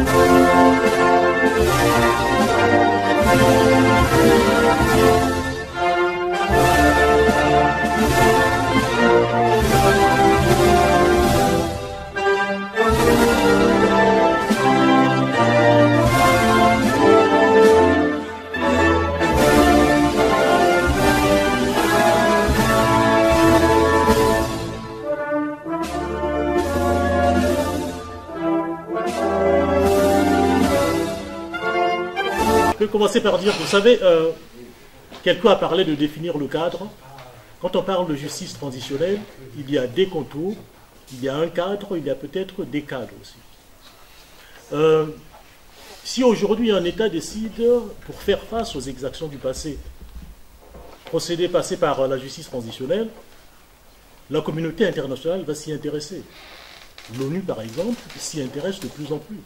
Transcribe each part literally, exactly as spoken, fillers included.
Je vais commencer par dire, vous savez, euh, quelqu'un a parlé de définir le cadre. Quand on parle de justice transitionnelle, il y a des contours, il y a un cadre, il y a peut-être des cadres aussi. Euh, si aujourd'hui un État décide, pour faire face aux exactions du passé, procéder, passer par la justice transitionnelle, la communauté internationale va s'y intéresser. L'ONU, par exemple, s'y intéresse de plus en plus.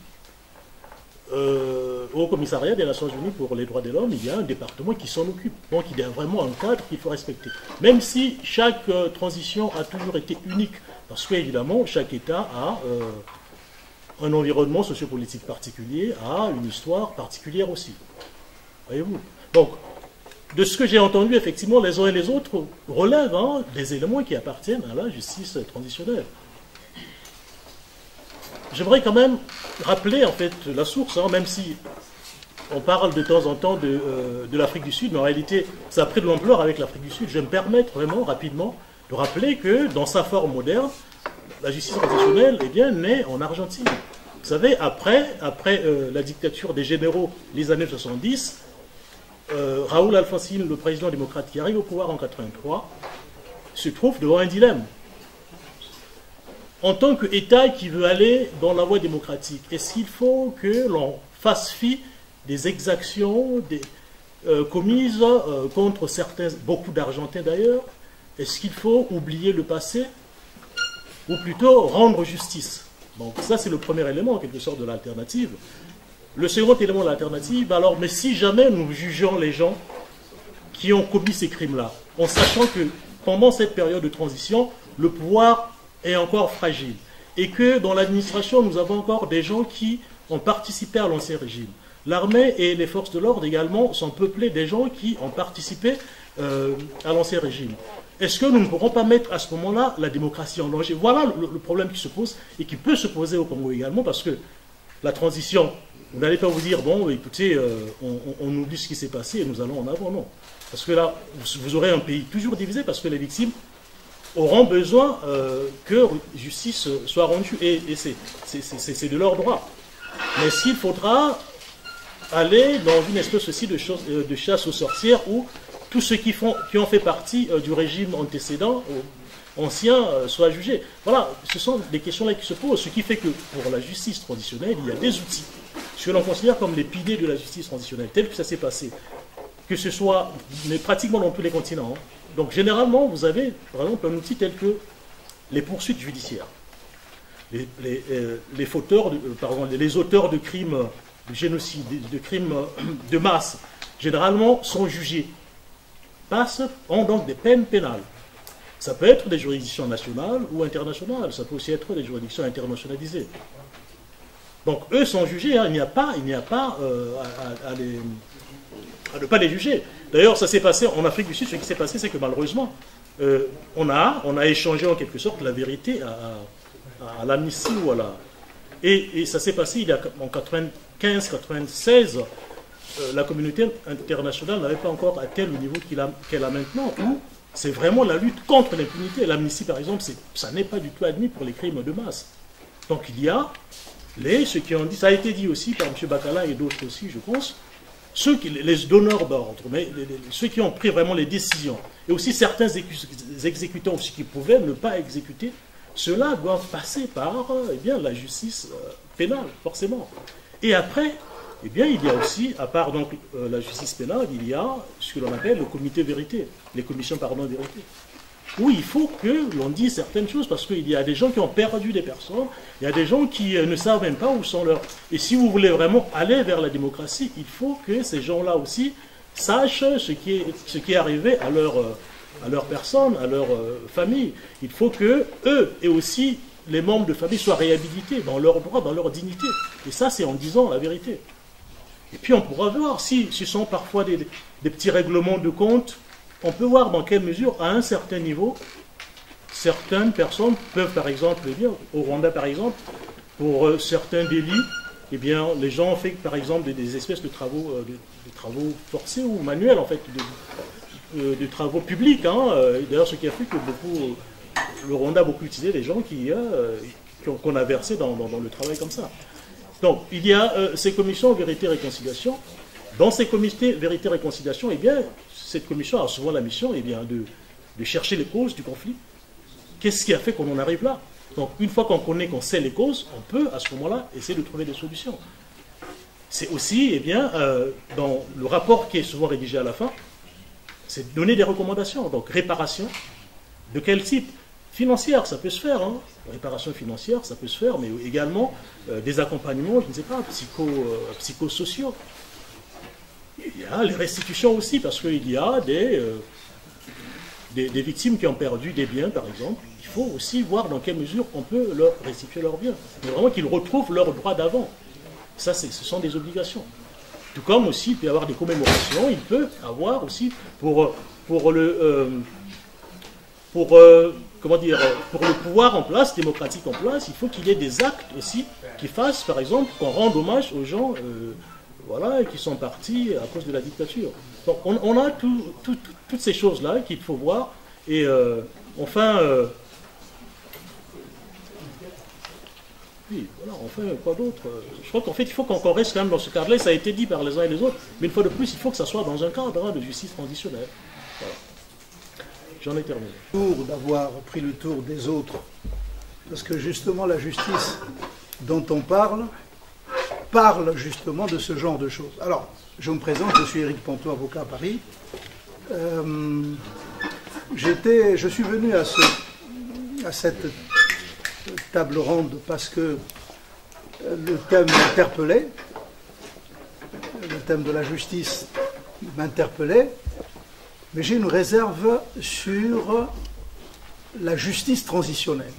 Euh, au commissariat des Nations Unies pour les droits de l'homme, il y a un département qui s'en occupe. Donc il y a vraiment un cadre qu'il faut respecter. Même si chaque euh, transition a toujours été unique, parce qu'évidemment, chaque État a euh, un environnement sociopolitique particulier, a une histoire particulière aussi. Voyez-vous. Donc, de ce que j'ai entendu, effectivement, les uns et les autres relèvent hein, des éléments qui appartiennent à la justice transitionnelle. J'aimerais quand même rappeler en fait la source, hein, même si on parle de temps en temps de, euh, de l'Afrique du Sud, mais en réalité ça a pris de l'ampleur avec l'Afrique du Sud. Je vais me permettre vraiment rapidement de rappeler que dans sa forme moderne, la justice transitionnelle est bien née en Argentine. Vous savez, après, après euh, la dictature des généraux les années soixante-dix, euh, Raúl Alfonsín, le président démocrate qui arrive au pouvoir en quatre-vingt-trois, se trouve devant un dilemme. En tant qu'État qui veut aller dans la voie démocratique, est-ce qu'il faut que l'on fasse fi des exactions des, euh, commises euh, contre certains, beaucoup d'Argentins d'ailleurs? Est-ce qu'il faut oublier le passé ou plutôt rendre justice? Donc ça c'est le premier élément en quelque sorte de l'alternative. Le second élément de l'alternative, alors mais si jamais nous jugeons les gens qui ont commis ces crimes-là, en sachant que pendant cette période de transition, le pouvoir est encore fragile. Et que dans l'administration, nous avons encore des gens qui ont participé à l'ancien régime. L'armée et les forces de l'ordre également sont peuplées des gens qui ont participé euh, à l'ancien régime. Est-ce que nous ne pourrons pas mettre à ce moment-là la démocratie en danger? Voilà le, le problème qui se pose et qui peut se poser au Congo également, parce que la transition, vous n'allez pas vous dire, bon, écoutez, euh, on, on oublie ce qui s'est passé et nous allons en avant, non. Parce que là, vous, vous aurez un pays toujours divisé, parce que les victimes auront besoin euh, que justice soit rendue, et, et c'est de leur droit. Mais s'il faudra aller dans une espèce aussi de, chose, de chasse aux sorcières où tous ceux qui, font, qui ont fait partie euh, du régime antécédent, euh, ancien, euh, soient jugés. Voilà, ce sont des questions-là qui se posent, ce qui fait que pour la justice transitionnelle, il y a des outils, ce que l'on considère comme les piliers de la justice transitionnelle, tel que ça s'est passé, que ce soit, mais pratiquement dans tous les continents, hein. Donc, généralement, vous avez, par exemple, un outil tel que les poursuites judiciaires. Les, les, euh, les, fauteurs de, euh, pardon, les auteurs de crimes de génocide, de, de crimes de masse, généralement, sont jugés, passent, ont donc des peines pénales. Ça peut être des juridictions nationales ou internationales, ça peut aussi être des juridictions internationalisées. Donc, eux sont jugés, hein, il n'y a pas, il n'y a pas euh, à, à, les, à ne pas les juger. D'ailleurs, ça s'est passé en Afrique du Sud. Ce qui s'est passé, c'est que malheureusement, euh, on, a, on a échangé en quelque sorte la vérité à, à, à l'amnistie. Voilà. Et, et ça s'est passé il y a, en quatre-vingt-quinze quatre-vingt-seize. Euh, la communauté internationale n'avait pas encore atteint le niveau qu'elle a, qu'elle a maintenant, où c'est vraiment la lutte contre l'impunité. L'amnistie, par exemple, ça n'est pas du tout admis pour les crimes de masse. Donc il y a les, ceux qui ont dit, ça a été dit aussi par M. Bakala et d'autres aussi, je pense, ceux qui, les donneurs d'ordre, mais les, les, ceux qui ont pris vraiment les décisions, et aussi certains exécutants aussi qui pouvaient ne pas exécuter, ceux-là doivent passer par eh bien, la justice euh, pénale, forcément. Et après, eh bien, il y a aussi, à part donc, euh, la justice pénale, il y a ce que l'on appelle le comité vérité, les commissions pardon vérité. Oui, il faut que l'on dise certaines choses, parce qu'il y a des gens qui ont perdu des personnes, il y a des gens qui euh, ne savent même pas où sont leurs... Et si vous voulez vraiment aller vers la démocratie, il faut que ces gens-là aussi sachent ce qui est, ce qui est arrivé à leur, euh, à leur personne, à leur euh, famille. Il faut que eux aient aussi les membres de famille soient réhabilités dans leurs droits, dans leur dignité. Et ça, c'est en disant la vérité. Et puis on pourra voir si ce sont parfois des, des petits règlements de compte. On peut voir dans quelle mesure, à un certain niveau, certaines personnes peuvent, par exemple, eh bien, au Rwanda par exemple, pour euh, certains délits, eh bien, les gens ont fait, par exemple, des, des espèces de travaux, euh, de, de travaux forcés ou manuels, en fait, de, de, de travaux publics. Hein. D'ailleurs, ce qui a fait que beaucoup, le Rwanda a beaucoup utilisé des gens qui, euh, qu'on a versés dans, dans, dans le travail comme ça. Donc, il y a euh, ces commissions vérité et réconciliation. Dans ces comités vérité et réconciliation, eh bien, cette commission a souvent la mission eh bien, de, de chercher les causes du conflit. Qu'est-ce qui a fait qu'on en arrive là? Donc, une fois qu'on connaît, qu'on sait les causes, on peut, à ce moment-là, essayer de trouver des solutions. C'est aussi, eh bien, euh, dans le rapport qui est souvent rédigé à la fin, c'est donner des recommandations. Donc, réparation, de quel type? Financière, ça peut se faire. Hein. Réparation financière, ça peut se faire, mais également euh, des accompagnements, je ne sais pas, psycho, euh, psychosociaux. Il y a les restitutions aussi, parce qu'il y a des, euh, des, des victimes qui ont perdu des biens, par exemple. Il faut aussi voir dans quelle mesure on peut leur restituer leurs biens. Mais vraiment qu'ils retrouvent leurs droits d'avant. Ça, ce sont des obligations. Tout comme aussi, il peut y avoir des commémorations, il peut avoir aussi, pour, pour le... Euh, pour... Euh, comment dire, pour le pouvoir en place, démocratique en place, il faut qu'il y ait des actes aussi qui fassent, par exemple, qu'on rende hommage aux gens euh, voilà, qui sont partis à cause de la dictature. Donc on, on a tout, tout, tout, toutes ces choses-là qu'il faut voir. Et euh, enfin, euh, oui, voilà, enfin, quoi d'autre? Je crois qu'en fait, il faut qu'on reste quand même dans ce cadre-là. Ça a été dit par les uns et les autres. Mais une fois de plus, il faut que ça soit dans un cadre hein, de justice transitionnelle. Voilà. J'en ai terminé. Pour d'avoir pris le tour des autres, parce que justement la justice dont on parle, parle justement de ce genre de choses. Alors, je me présente, je suis Éric Ponto, avocat à Paris. Euh, j'étais, je suis venu à, ce, à cette table ronde parce que le thème m'interpellait, le thème de la justice m'interpellait. Mais j'ai une réserve sur la justice transitionnelle.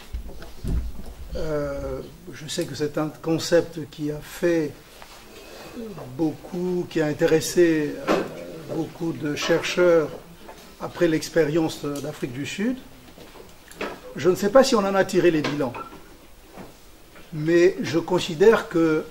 Euh, je sais que c'est un concept qui a fait beaucoup, qui a intéressé beaucoup de chercheurs après l'expérience d'Afrique du Sud. Je ne sais pas si on en a tiré les bilans, mais je considère que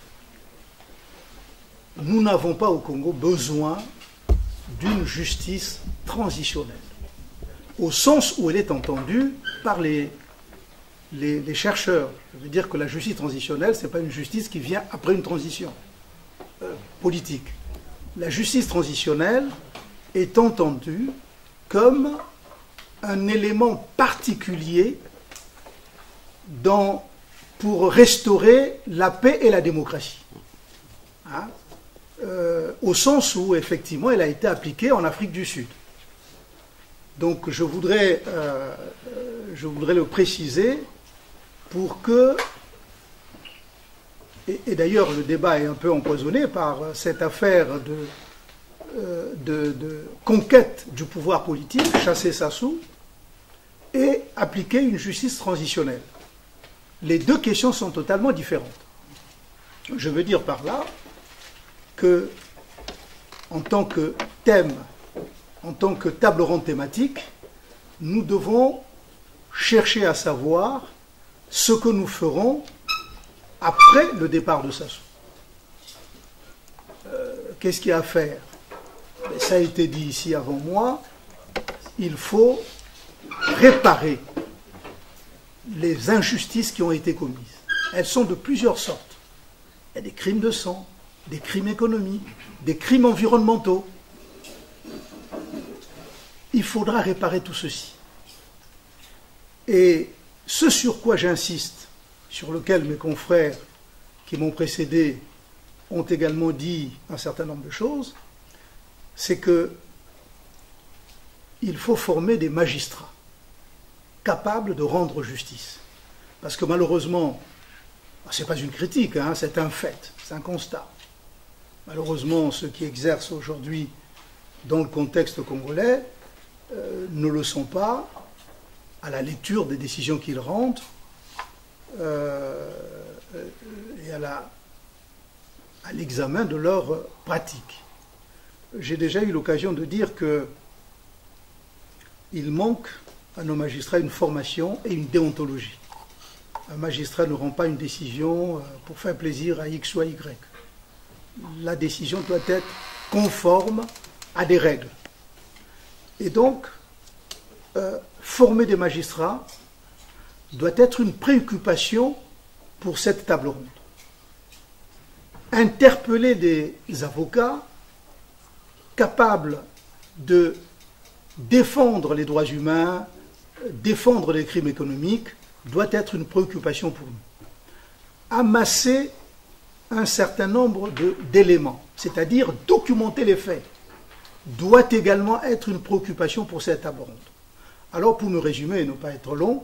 nous n'avons pas au Congo besoin d'une justice transitionnelle, au sens où elle est entendue par les, les, les chercheurs. Je veux dire que la justice transitionnelle, ce n'est pas une justice qui vient après une transition euh, politique. La justice transitionnelle est entendue comme un élément particulier dans, pour restaurer la paix et la démocratie. Hein? Euh, au sens où, effectivement, elle a été appliquée en Afrique du Sud. Donc, je voudrais, euh, je voudrais le préciser pour que... Et, et d'ailleurs, le débat est un peu empoisonné par cette affaire de, euh, de, de conquête du pouvoir politique, chasser Sassou, et appliquer une justice transitionnelle. Les deux questions sont totalement différentes. Je veux dire par là que, en tant que thème, en tant que table ronde thématique, nous devons chercher à savoir ce que nous ferons après le départ de Sassou. Euh, Qu'est-ce qu'il y a à faire? Ça a été dit ici avant moi, il faut réparer les injustices qui ont été commises. Elles sont de plusieurs sortes. Il y a des crimes de sang, des crimes économiques, des crimes environnementaux. Il faudra réparer tout ceci. Et ce sur quoi j'insiste, sur lequel mes confrères qui m'ont précédé ont également dit un certain nombre de choses, c'est que il faut former des magistrats capables de rendre justice. Parce que malheureusement, ce n'est pas une critique, hein, c'est un fait, c'est un constat. Malheureusement, ceux qui exercent aujourd'hui dans le contexte congolais euh, ne le sont pas à la lecture des décisions qu'ils rendent euh, et à la, à l'examen de leur pratique. J'ai déjà eu l'occasion de dire que il manque à nos magistrats une formation et une déontologie. Un magistrat ne rend pas une décision pour faire plaisir à X ou à Y. La décision doit être conforme à des règles. Et donc, euh, former des magistrats doit être une préoccupation pour cette table ronde. Interpeller des avocats capables de défendre les droits humains, défendre les crimes économiques, doit être une préoccupation pour nous. Amasser un certain nombre d'éléments, c'est-à-dire documenter les faits, doit également être une préoccupation pour cette table ronde. Alors, pour me résumer et ne pas être long,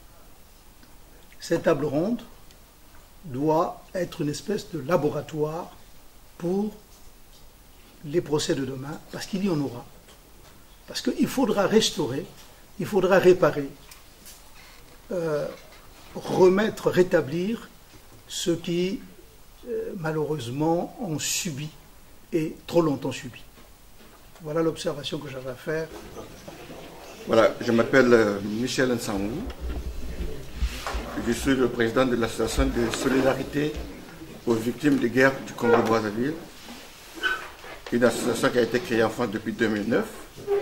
cette table ronde doit être une espèce de laboratoire pour les procès de demain, parce qu'il y en aura. Parce qu'il faudra restaurer, il faudra réparer, euh, remettre, rétablir ceux qui, euh, malheureusement, ont subi, et trop longtemps subi. Voilà l'observation que j'avais à faire. Voilà, je m'appelle euh, Michel Nsangou. Je suis le président de l'association de solidarité aux victimes de guerre du Congo-Brazzaville, une association qui a été créée en France depuis deux mille neuf,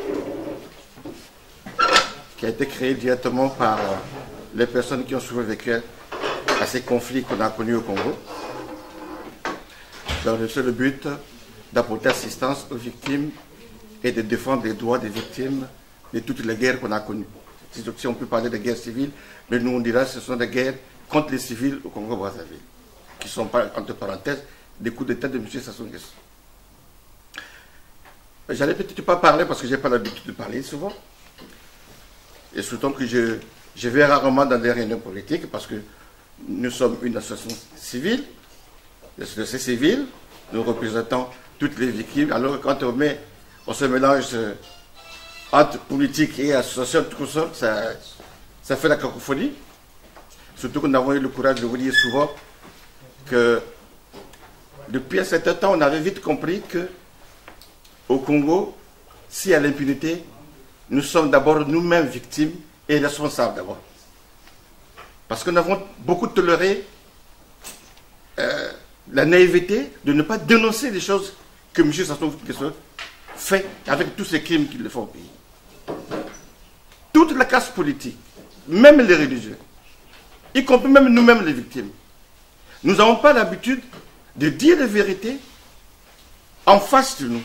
qui a été créée directement par les personnes qui ont survécu à ces conflits qu'on a connus au Congo, dans le seul but d'apporter assistance aux victimes et de défendre les droits des victimes de toutes les guerres qu'on a connues. Si on peut parler de guerres civiles, mais nous on dira que ce sont des guerres contre les civils au Congo-Brazzaville, qui ne sont pas, entre parenthèses, des coups d'État de M. Sassou Nguesso. J'allais peut-être pas parler parce que je n'ai pas l'habitude de parler souvent. Et surtout que je, je vais rarement dans des réunions politiques parce que nous sommes une association civile, l'association civile, nous représentons toutes les victimes. Alors quand on, met, on se mélange entre politique et association, tout ça, ça, ça fait la cacophonie. Surtout que nous avons eu le courage de vous dire souvent que depuis un certain temps, on avait vite compris que au Congo, s'il y a l'impunité, nous sommes d'abord nous-mêmes victimes et responsables d'abord. Parce que nous avons beaucoup toléré euh, la naïveté de ne pas dénoncer les choses que M. Sassou Nguesso fait avec tous ces crimes qu'il le font au pays. Toute la classe politique, même les religieux, y compris même nous-mêmes les victimes, nous n'avons pas l'habitude de dire la vérité en face de nous.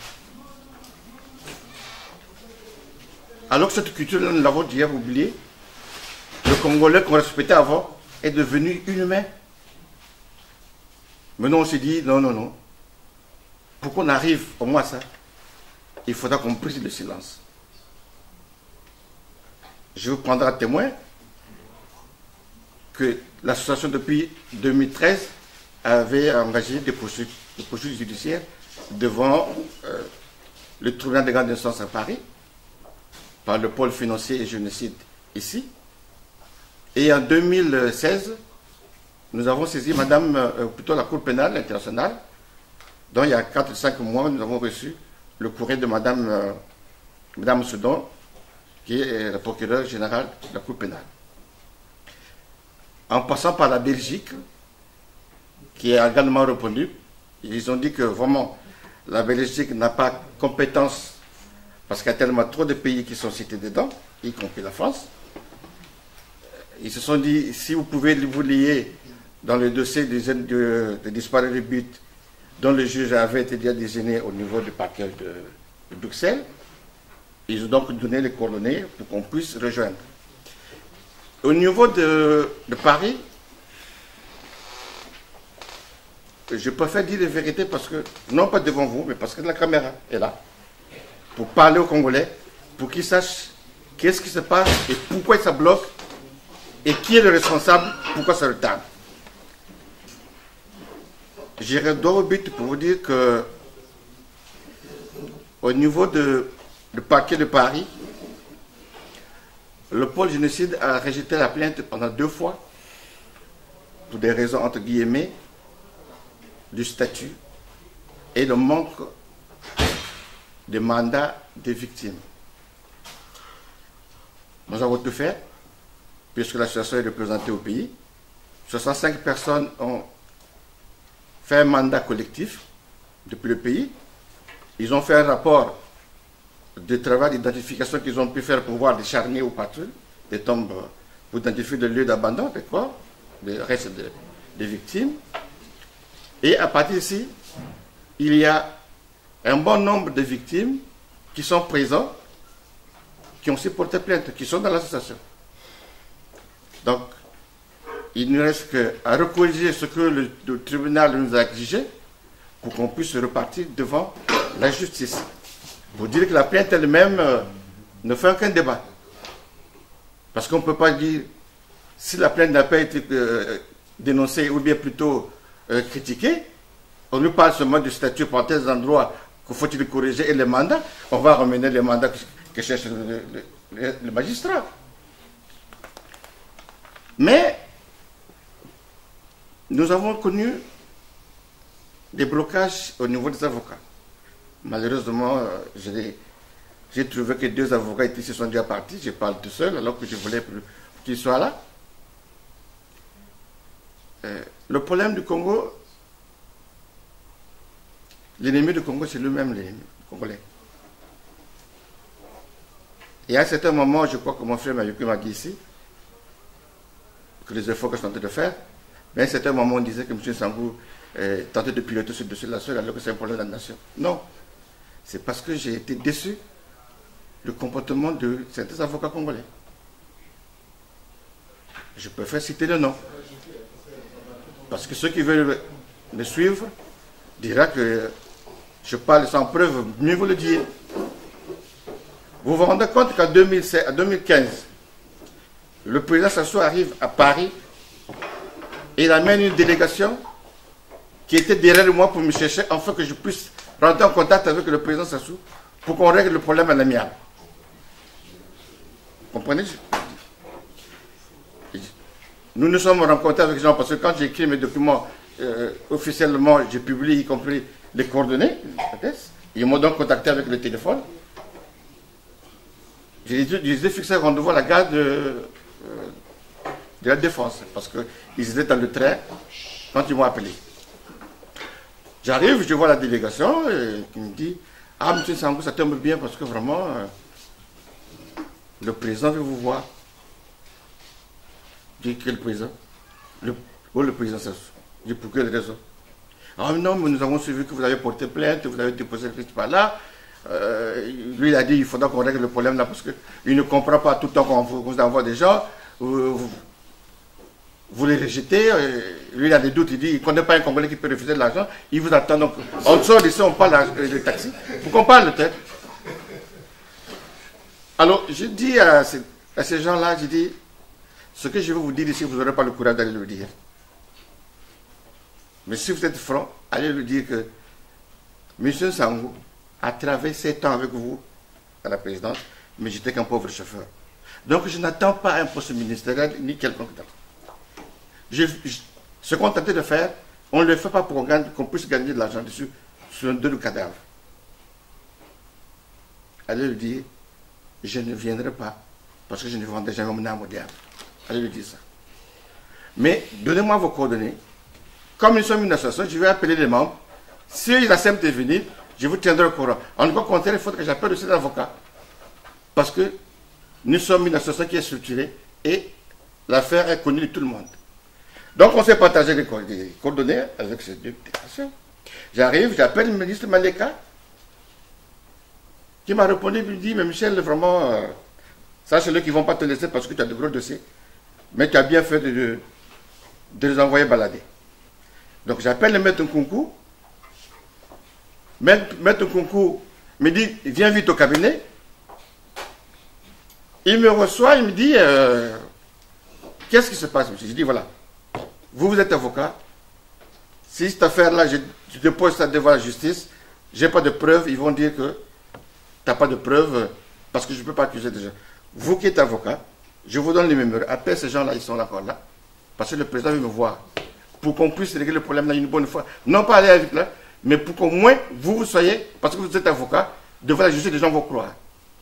Alors que cette culture-là, nous l'avons déjà oubliée. Le Congolais qu'on respectait avant est devenu inhumain. Maintenant, on s'est dit, non, non, non. Pour qu'on arrive au moins à ça, il faudra qu'on brise le silence. Je vous prendrai à témoin que l'association, depuis deux mille treize, avait engagé des poursuites, des poursuites judiciaires devant euh, le tribunal de grande instance à Paris, par le pôle financier et génocide ici. Et en deux mille seize, nous avons saisi Madame, euh, plutôt la Cour pénale internationale, dont il y a quatre ou cinq mois, nous avons reçu le courrier de Madame, euh, Madame Sedan, qui est la procureure générale de la Cour pénale. En passant par la Belgique, qui a également répondu, ils ont dit que vraiment, la Belgique n'a pas compétence parce qu'il y a tellement trop de pays qui sont cités dedans, y compris la France. Ils se sont dit, si vous pouvez vous lier dans le dossier de, de, de disparus de but dont le juge avait été déjà désigné au niveau du parquet de, de Bruxelles, ils ont donc donné les coordonnées pour qu'on puisse rejoindre. Au niveau de, de Paris, je préfère dire la vérité parce que, non pas devant vous, mais parce que la caméra est là. Pour parler aux Congolais, pour qu'ils sachent qu'est-ce qui se passe et pourquoi ça bloque et qui est le responsable, pourquoi ça retarde. J'irai droit au but pour vous dire que au niveau de, du parquet de Paris, le pôle génocide a rejeté la plainte pendant deux fois pour des raisons entre guillemets du statut et le manque de mandat des victimes. Nous avons tout fait, puisque l'association est représentée au pays. soixante-cinq personnes ont fait un mandat collectif depuis le pays. Ils ont fait un rapport de travail d'identification qu'ils ont pu faire pour voir des charniers ou patrouilles, des tombes pour identifier le lieu d'abandon, des corps, des restes de, des victimes. Et à partir d'ici, il y a un bon nombre de victimes qui sont présents, qui ont aussi porté plainte, qui sont dans l'association. Donc, il ne reste qu'à recorriger ce que le, le tribunal nous a exigé pour qu'on puisse repartir devant la justice. Pour dire que la plainte elle-même euh, ne fait aucun débat. Parce qu'on ne peut pas dire, si la plainte n'a pas été euh, dénoncée ou bien plutôt euh, critiquée, on nous parle seulement du statut pour tel endroit qu'il faut-il corriger et les mandats, on va ramener les mandats que, que cherche le, le, le, le magistrat. Mais nous avons connu des blocages au niveau des avocats. Malheureusement, j'ai trouvé que deux avocats ici sont déjà partis. Je parle tout seul alors que je voulais qu'ils soient là. Euh, le problème du Congo, l'ennemi du Congo, c'est lui-même l'ennemi congolais. Et à un certain moment, je crois que mon frère m'a dit ici, que les efforts que je tentais de faire, mais à un certain moment, on disait que M. Sangou euh, tentait de piloter ce dossier-là seul alors que c'est un problème de la nation. Non. C'est parce que j'ai été déçu du comportement de certains avocats congolais. Je préfère citer le nom. Parce que ceux qui veulent me suivre diront que je parle sans preuve, mieux vous le dire. Vous vous rendez compte qu'en deux mille quinze, le président Sassou arrive à Paris et il amène une délégation qui était derrière moi pour me chercher afin que je puisse rentrer en contact avec le président Sassou pour qu'on règle le problème à l'amiable. Vous comprenez? Nous nous sommes rencontrés avec Jean parce que quand j'ai écrit mes documents euh, officiellement, j'ai publié y compris les coordonnées. Ils m'ont donc contacté avec le téléphone. Je les ai fixé un rendez-vous à la gare de, euh, de la Défense parce qu'ils étaient dans le train quand ils m'ont appelé. J'arrive, je vois la délégation et qui me dit « Ah, M. Sangou, ça tombe bien parce que vraiment, euh, le président veut vous voir. » Je dis « Quel président ?»« Le, oh, le président Sassou. » Je dis « Pour quelle raison ?»« Ah non, mais nous avons suivi que vous avez porté plainte, vous avez déposé le par là. Euh, lui, il a dit il faudra qu'on règle le problème là parce qu'il ne comprend pas tout le temps qu'on vous, vous envoie des gens. Vous, vous, vous les rejetez, lui il a des doutes, il dit il ne connaît pas un Congolais qui peut refuser de l'argent, il vous attend. Donc on sort d'ici, on parle de taxi, pour qu'on parle peut-être. Alors je dis à ces, à ces gens-là, je dis, ce que je vais vous dire ici, vous n'aurez pas le courage d'aller le dire. Mais si vous êtes franc, allez lui dire que M. Sangou a travaillé sept ans avec vous à la présidence, mais j'étais qu'un pauvre chauffeur. Donc je n'attends pas un poste ministériel ni quelconque d'autre. Je, je, ce qu'on tentait de faire, on ne le fait pas pour qu'on qu'on puisse gagner de l'argent dessus sur un deux cadavres. Allez lui dire, je ne viendrai pas parce que je ne vendrai jamais mon âme au diable. Allez lui dire ça. Mais donnez-moi vos coordonnées. Comme nous sommes une association, je vais appeler les membres. S'ils acceptent de venir, je vous tiendrai au courant. En tout cas, contraire, il faut que j'appelle aussi l'avocat. Parce que nous sommes une association qui est structurée et l'affaire est connue de tout le monde. Donc on s'est partagé les coordonnées avec ces deux déclarations. J'arrive, j'appelle le ministre Maleka, qui m'a répondu, il me dit, mais Michel, vraiment, euh, ça c'est eux qui ne vont pas te laisser parce que tu as de gros dossiers. Mais tu as bien fait de, de, de les envoyer balader. Donc j'appelle le maître Nkunku. Maître, maître Nkunku me dit, viens vite au cabinet. Il me reçoit, il me dit, euh, qu'est-ce qui se passe, monsieur? Je dis, voilà. Vous, vous êtes avocat. Si cette affaire-là, je, je dépose ça devant la justice, je n'ai pas de preuves, ils vont dire que tu n'as pas de preuves parce que je ne peux pas accuser des gens. Vous qui êtes avocat, je vous donne les numéros. Appelez ces gens-là, ils sont encore là. Parce que le président veut me voir. pour qu'on puisse régler le problème là une bonne fois. Non pas aller avec là, mais pour qu'au moins vous, vous soyez, parce que vous êtes avocat, devant la justice, les gens vont croire.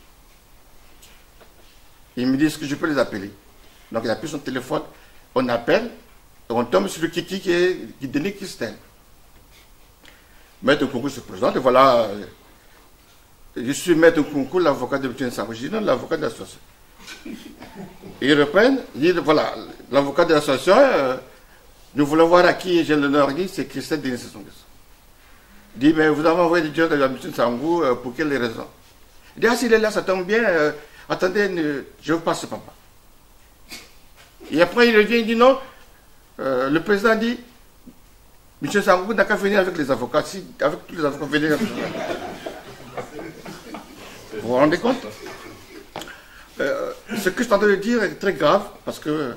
Il me dit, est-ce que je peux les appeler? Donc il a pris son téléphone, on appelle, et on tombe sur le kiki qui est qui Denis Christelle. Maître Nkunku se présente, et voilà, je suis Maître Nkunku, l'avocat de M. Nsangou. Je dis non, l'avocat de l'association. Ils reprennent, ils disent, voilà, l'avocat de l'association, euh, nous voulons voir à qui j'ai l'honneur, dit, c'est Christelle Denis Sassou. Il dit, mais vous avez envoyé des gens de M. Nsangou, euh, pour quelles raisons? Il dit, ah, s'il est là, ça tombe bien, euh, attendez, ne, je vous passe papa. Et après, il revient, il dit non, euh, le président dit, M. Nsangou n'a qu'à venir avec les avocats, si, avec tous les avocats, venir. Vous vous rendez compte? euh, Ce que je suis en train de dire est très grave, parce que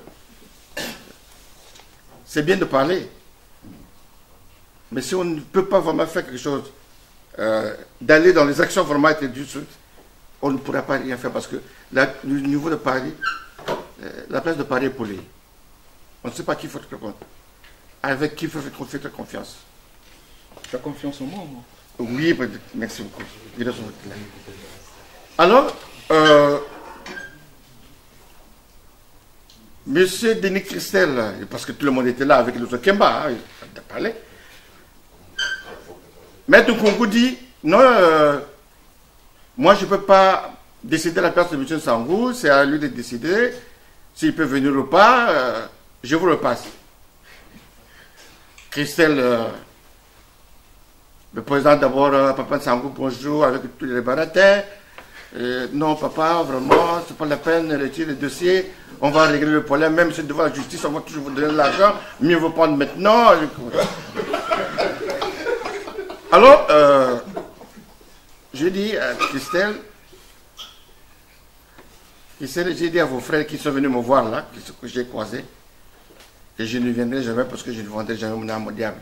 c'est bien de parler, mais si on ne peut pas vraiment faire quelque chose, euh, d'aller dans les actions vraiment être du suite, on ne pourra pas rien faire, parce que la, le niveau de Paris, euh, la place de Paris est polluée. On ne sait pas qui il faut répondre. Avec qui il faut faire confiance. Tu as confiance en moi, moi? Oui, merci beaucoup. Alors, euh, Monsieur Denis Christelle, parce que tout le monde était là avec le Kemba, hein, il a parlé. Maître Nkunku dit, non, euh, moi je ne peux pas décider à la place de M. Nsangou, c'est à lui de décider s'il peut venir ou pas, euh, je vous le passe. Christelle, euh, le président d'abord, euh, Papa Nsangou, bonjour, avec tous les baratins. Euh, non, papa, vraiment, c'est pas la peine, retirer le dossier, on va régler le problème, même si devant la justice, on va toujours vous donner l'argent, mieux vous prendre maintenant. Alors, euh, j'ai dit à Christelle, Christelle, j'ai dit à vos frères qui sont venus me voir là, que j'ai croisé, que je ne viendrai jamais parce que je ne vendrai jamais mon âme au diable.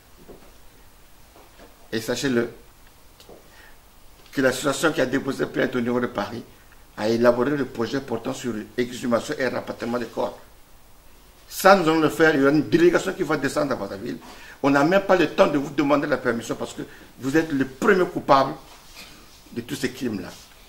Et sachez-le, que l'association qui a déposé plainte au niveau de Paris a élaboré le projet portant sur l'exhumation et le rapatriement des corps. Ça, nous allons le faire. Il y aura une délégation qui va descendre à votre ville. On n'a même pas le temps de vous demander la permission parce que vous êtes le premier coupable de tous ces crimes-là.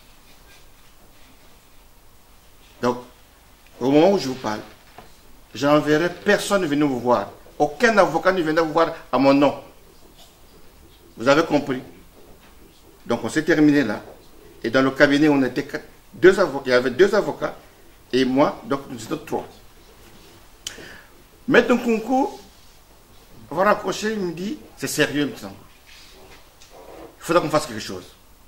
Donc, au moment où je vous parle, j'enverrai personne venir vous voir. Aucun avocat ne viendra vous voir à mon nom. Vous avez compris? Donc on s'est terminé là. Et dans le cabinet, on était quatre, deux avocats. Il y avait deux avocats et moi, donc nous étions trois. Maître Nkunku va raccrocher, il me dit, c'est sérieux, il me semble. Il faudra qu'on fasse quelque chose.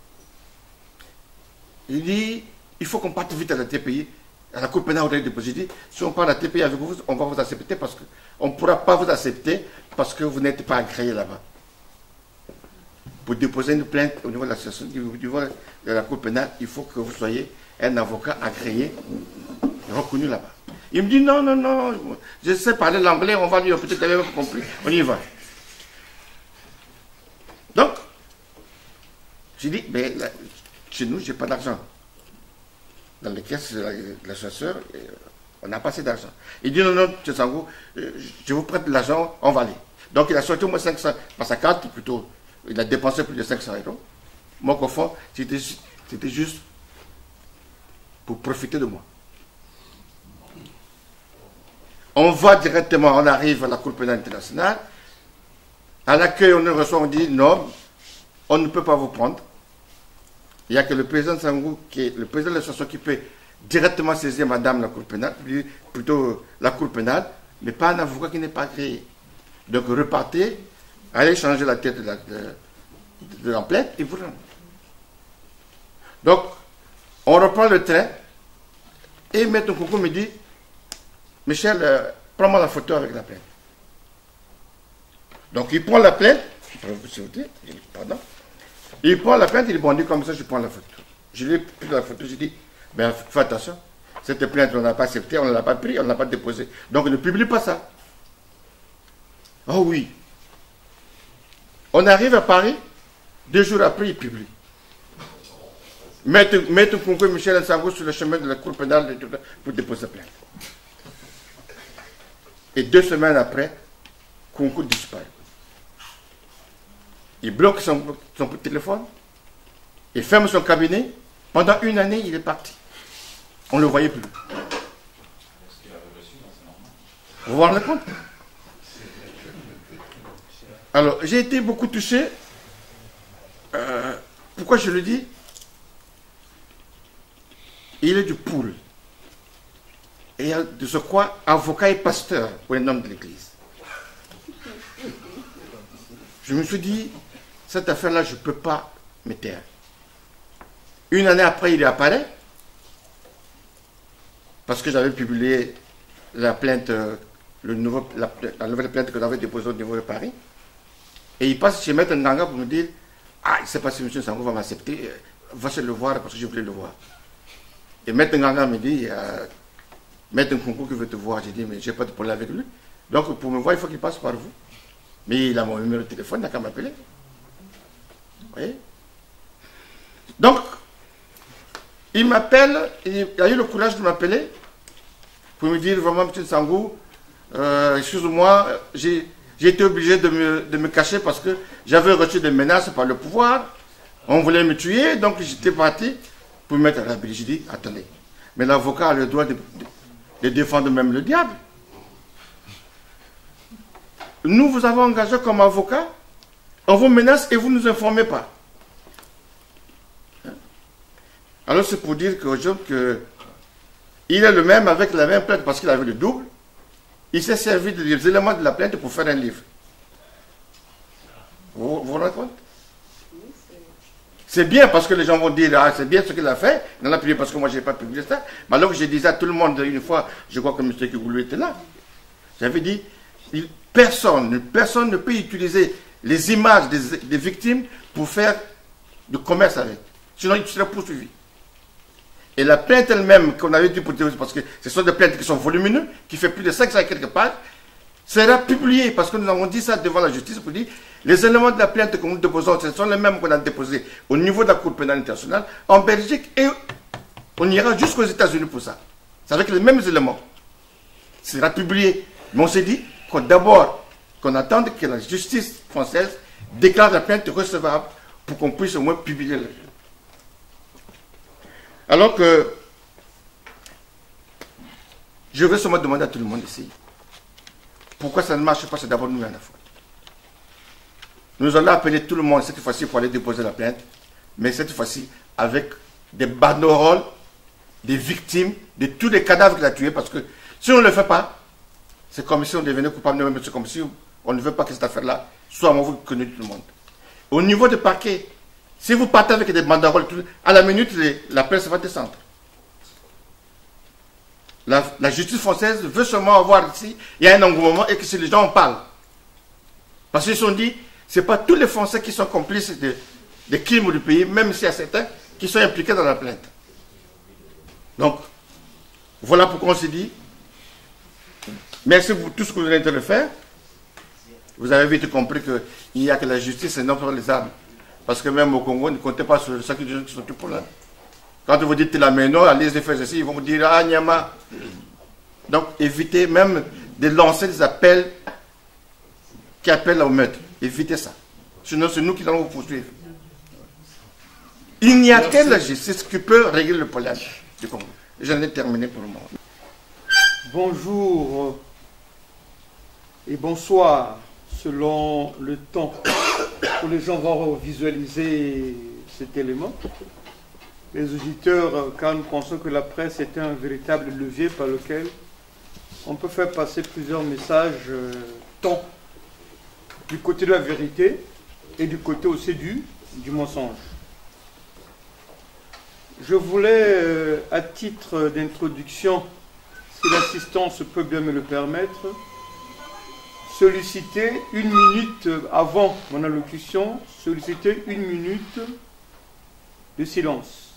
Il dit, il faut qu'on parte vite à la T P I, à la Cour pénale au déposé. Il dit, si on part à la T P I avec vous, on va vous accepter parce qu'on ne pourra pas vous accepter parce que vous n'êtes pas agréé là-bas. Pour déposer une plainte au niveau de l'association, au niveau de la Cour pénale, il faut que vous soyez un avocat agréé, reconnu là-bas. Il me dit non, non, non, je sais parler l'anglais, on va lui peut-être avoir compris, on y va. Donc, j'ai dit, mais là, chez nous, je n'ai pas d'argent. Dans les caisses de l'association, on n'a pas assez d'argent. Il dit non, non, M. Nsangou, je vous prête de l'argent, on va aller. Donc il a sorti au moins cinq cents, par sa carte plutôt. Il a dépensé plus de cinq cents euros. Moi, qu'au fond, c'était juste pour profiter de moi. On va directement, on arrive à la Cour pénale internationale. À l'accueil, on nous reçoit, on dit non, on ne peut pas vous prendre. Il n'y a que le président Nsangou, qui est le président de l'association, qui peut directement saisir madame la Cour pénale, plutôt la Cour pénale, mais pas un avocat qui n'est pas créé. Donc repartez. Allez changer la tête de la, de, de la plainte et vous rentrez. Donc, on reprend le train et Maître Nkunku me dit, Michel, euh, prends-moi la photo avec la plainte. Donc, il prend la plainte, pardon, il prend la plainte, il dit, bon, dit comme ça, je prends la photo. Je lui ai pris la photo, j'ai dit, ben, fais attention, cette plainte, on n'a pas acceptée, on ne l'a pas pris, on ne l'a pas déposée. Donc, ne publie pas ça. Oh oui. On arrive à Paris, deux jours après, il publie. Maître Nkunku et Michel Nsangou sur le chemin de la Cour pénale pour déposer plainte. Et deux semaines après, Concours disparaît. Il bloque son, son téléphone, il ferme son cabinet. Pendant une année, il est parti. On ne le voyait plus. Vous vous rendez compte? Alors, j'ai été beaucoup touché. Euh, pourquoi je le dis? Il est du poule. Et de ce quoi, avocat et pasteur pour un homme de l'Église. Je me suis dit, cette affaire-là, je ne peux pas me taire. Une année après, il apparaît, parce que j'avais publié la plainte, le nouveau, la, la nouvelle plainte que j'avais déposée au niveau de Paris. Et il passe chez Maître Nganga pour me dire, ah, il ne sait pas si M. Sangou va m'accepter, va se le voir parce que je voulais le voir. Et Maître Nganga me dit, euh, Maître Nkunku qui veut te voir. J'ai dit, mais je n'ai pas de problème avec lui. Donc pour me voir, il faut qu'il passe par vous. Mais il a mon numéro de téléphone, il n'a qu'à m'appeler. Vous voyez? Donc, il m'appelle, il a eu le courage de m'appeler pour me dire, vraiment, M. Sangou, euh, excuse-moi, j'ai été obligé de me, de me cacher parce que j'avais reçu des menaces par le pouvoir. On voulait me tuer, donc j'étais parti pour me mettre à l'abri. J'ai dit, attendez, mais l'avocat a le droit de, de, de défendre même le diable. Nous vous avons engagé comme avocat, on vous menace et vous ne nous informez pas. Alors c'est pour dire qu'aujourd'hui, que il est le même avec la même plainte parce qu'il avait le double. Il s'est servi des éléments de la plainte pour faire un livre. Vous vous rendez compte? C'est bien parce que les gens vont dire, ah, c'est bien ce qu'il a fait. Il en a publié parce que moi je n'ai pas publié ça. Mais alors que je disais à tout le monde une fois, je crois que M. Kikoulou était là. J'avais dit, il, personne, personne ne peut utiliser les images des, des victimes pour faire du commerce avec. Sinon il serait poursuivi. Et la plainte elle-même qu'on avait dû porter, parce que ce sont des plaintes qui sont volumineuses, qui fait plus de cinq cents et quelques pages, sera publiée, parce que nous avons dit ça devant la justice pour dire, les éléments de la plainte que nous déposons, ce sont les mêmes qu'on a déposés au niveau de la Cour pénale internationale, en Belgique, et on ira jusqu'aux États-Unis pour ça. C'est avec les mêmes éléments. Ce sera publié. Mais on s'est dit qu'on d'abord, qu'on attende que la justice française déclare la plainte recevable pour qu'on puisse au moins publier le. Alors que je vais seulement demander à tout le monde ici, pourquoi ça ne marche pas, c'est d'abord nous à la fois. Nous allons appeler tout le monde cette fois-ci pour aller déposer la plainte, mais cette fois-ci avec des banderoles, des victimes, de tous les cadavres qu'il a tués, parce que si on ne le fait pas, c'est comme si on devenait coupable de même, c'est comme si on ne veut pas que cette affaire-là soit vous connaissez tout le monde. Au niveau du parquet, si vous partez avec des banderoles, à la minute, les, la presse va descendre. La, la justice française veut seulement avoir ici, il y a un engouement et que si les gens en parlent. Parce qu'ils se sont dit, ce n'est pas tous les Français qui sont complices des de crimes du pays, même s'il y a certains qui sont impliqués dans la plainte. Donc, voilà pourquoi on s'est dit, merci pour tout ce que vous venez de faire. Vous avez vite compris qu'il n'y a que la justice et non pas les armes. Parce que même au Congo, ne comptez pas sur ceux qui sont tout pour là. Quand vous dites la main, non, allez les faire ceci, ils vont vous dire, ah, Nyama. Donc, évitez même de lancer des appels qui appellent au meurtre. Évitez ça. Sinon, c'est nous qui allons vous poursuivre. Il n'y a que la justice qui peut régler le problème du Congo. J'en ai terminé pour le moment. Bonjour et bonsoir, selon le temps où les gens vont visualiser cet élément. Les auditeurs, car nous pensons que la presse est un véritable levier par lequel on peut faire passer plusieurs messages, euh, tant du côté de la vérité et du côté aussi du, du mensonge. Je voulais, euh, à titre d'introduction, si l'assistance peut bien me le permettre, solliciter une minute avant mon allocution, solliciter une minute de silence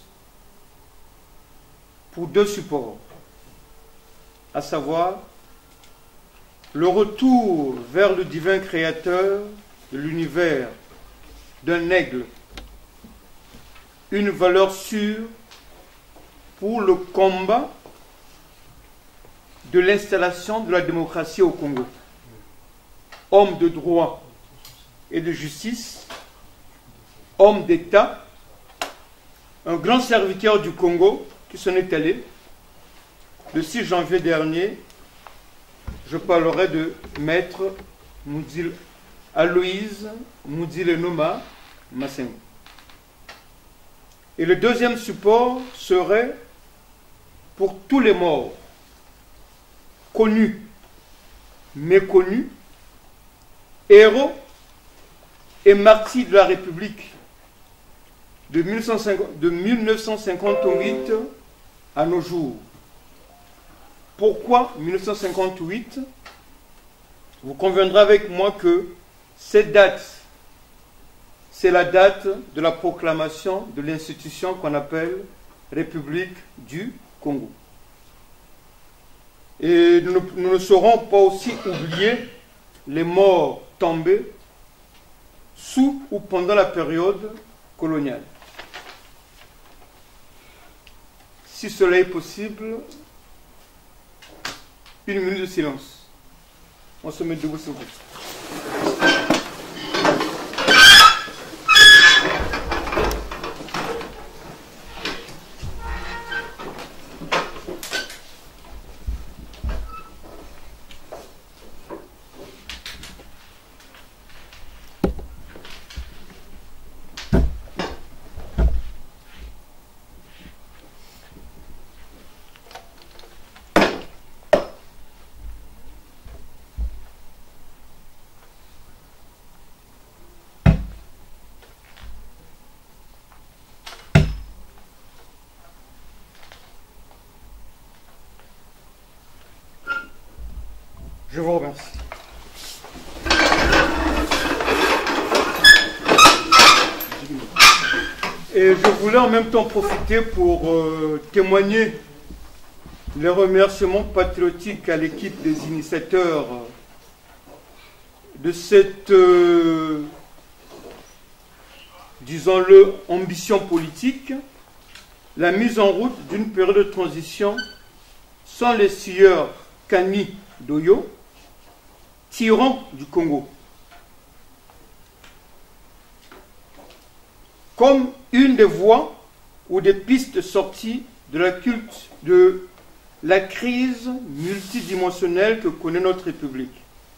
pour deux supports, à savoir le retour vers le divin créateur de l'univers d'un aigle, une valeur sûre pour le combat de l'installation de la démocratie au Congo. homme de droit et de justice, homme d'État, un grand serviteur du Congo qui s'en est allé. Le six janvier dernier, je parlerai de Maître Moudil Aloïse Moudil-Noma Massengo. Et le deuxième support serait pour tous les morts, connus, méconnus, héros et martyrs de la République de mille neuf cent cinquante-huit à nos jours. Pourquoi mille neuf cent cinquante-huit? Vous conviendrez avec moi que cette date, c'est la date de la proclamation de l'institution qu'on appelle République du Congo. Et nous ne, nous ne saurons pas aussi oublier les morts tombés sous ou pendant la période coloniale. Si cela est possible, une minute de silence. On se met debout, s'il vous plaît. Je vous remercie. Et je voulais en même temps profiter pour euh, témoigner les remerciements patriotiques à l'équipe des initiateurs de cette, euh, disons-le, ambition politique, la mise en route d'une période de transition sans les sieurs Kani d'Oyo, tyran du Congo, comme une des voies ou des pistes sorties de la culte de la crise multidimensionnelle que connaît notre République.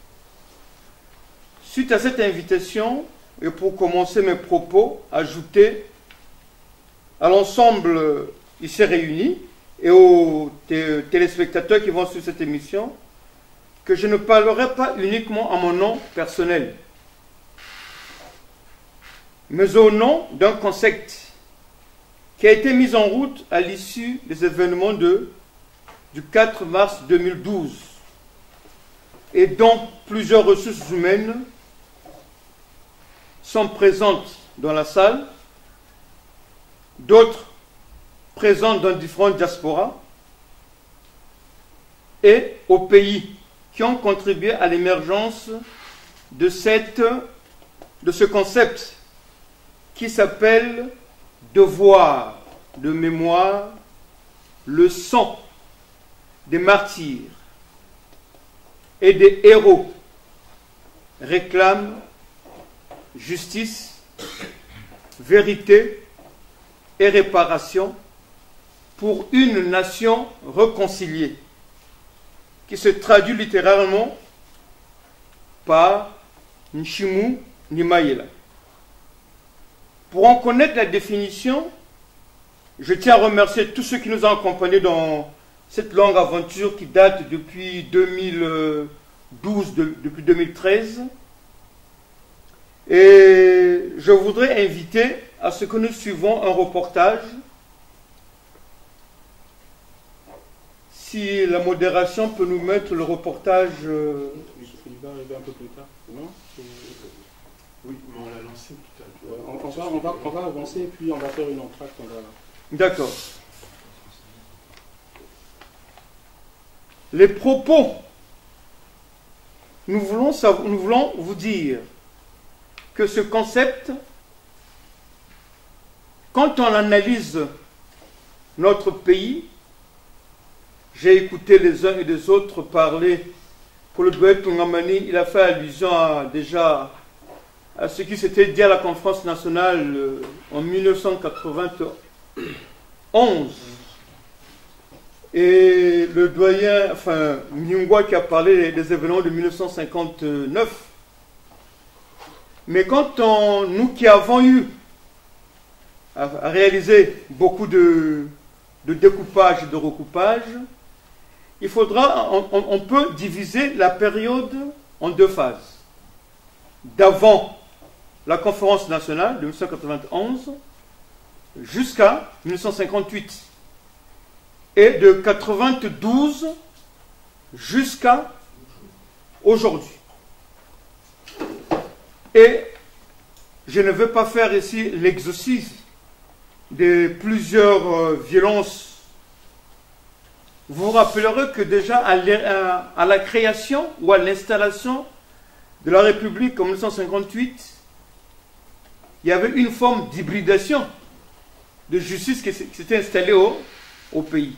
Suite à cette invitation, et pour commencer mes propos, ajouter à l'ensemble ici réunis et aux téléspectateurs qui vont suivre cette émission, que je ne parlerai pas uniquement en mon nom personnel, mais au nom d'un concept qui a été mis en route à l'issue des événements de, du quatre mars deux mille douze et dont plusieurs ressources humaines sont présentes dans la salle, d'autres présentes dans différentes diasporas et au pays qui ont contribué à l'émergence de, cette, de ce concept qui s'appelle devoir de mémoire, le sang des martyrs et des héros réclament justice, vérité et réparation pour une nation réconciliée, qui se traduit littéralement par Nshimu Nimayela. Pour en connaître la définition, je tiens à remercier tous ceux qui nous ont accompagnés dans cette longue aventure qui date depuis deux mille douze, de, depuis deux mille treize. Et je voudrais inviter à ce que nous suivons un reportage. Si la modération peut nous mettre le reportage... Euh... Il va arriver un peu plus tard, non? Oui, mais on l'a lancé tout à l'heure. On, on, va, on, va, on va avancer et puis on va faire une entracte. Va... D'accord. Les propos, nous voulons, savoir, nous voulons vous dire que ce concept, quand on analyse notre pays, j'ai écouté les uns et les autres parler pour le doyen Tungamani, il a fait allusion à, déjà à ce qui s'était dit à la conférence nationale euh, en mille neuf cent quatre-vingt-onze. Et le doyen, enfin, Mnyungwa qui a parlé des événements de mille neuf cent cinquante-neuf. Mais quand on, nous qui avons eu à, à réaliser beaucoup de, de découpage et de recoupage, il faudra, on, on, on peut diviser la période en deux phases. D'avant la conférence nationale de mille neuf cent quatre-vingt-onze jusqu'à mille neuf cent cinquante-huit. Et de quatre-vingt-douze jusqu'à aujourd'hui. Et je ne veux pas faire ici l'exorcisme de plusieurs euh, violences. Vous vous rappellerez que déjà à, à, à la création ou à l'installation de la République en mille neuf cent cinquante-huit, il y avait une forme d'hybridation de justice qui s'était installée au, au pays.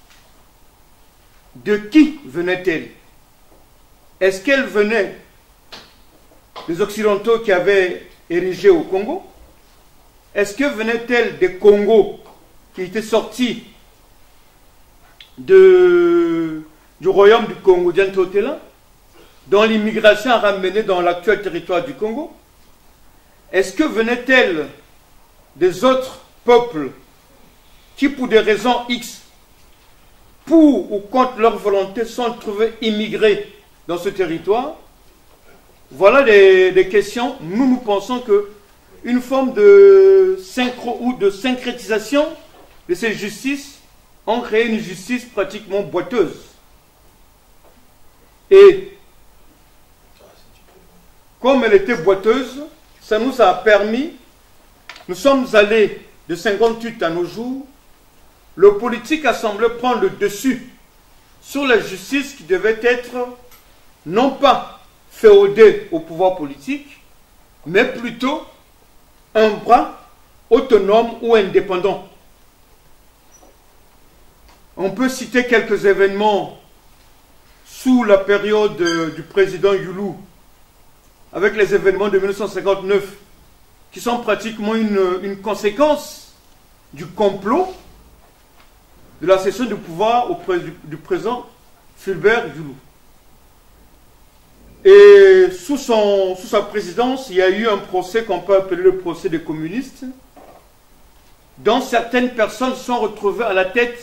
De qui venait-elle? Est-ce qu'elle venait des Occidentaux qui avaient érigé au Congo? Est-ce que venait-elle des Congos qui étaient sortis de, du royaume du Congo d'Antotela, dont l'immigration a ramené dans l'actuel territoire du Congo? Est-ce que venait-elle des autres peuples qui, pour des raisons X, pour ou contre leur volonté, sont trouvés immigrés dans ce territoire? Voilà des, des questions. Nous, nous pensons que une forme de synchro ou de syncrétisation de ces justices ont créé une justice pratiquement boiteuse. Et comme elle était boiteuse, ça nous a permis, nous sommes allés de cinquante-huit à nos jours, le politique a semblé prendre le dessus sur la justice qui devait être non pas féodée au pouvoir politique, mais plutôt un bras autonome ou indépendant. On peut citer quelques événements sous la période du président Youlou, avec les événements de mille neuf cent cinquante-neuf, qui sont pratiquement une, une conséquence du complot de la cession du pouvoir auprès du, du président Fulbert Youlou. Et sous, son, sous sa présidence, il y a eu un procès qu'on peut appeler le procès des communistes, dont certaines personnes sont retrouvées à la tête,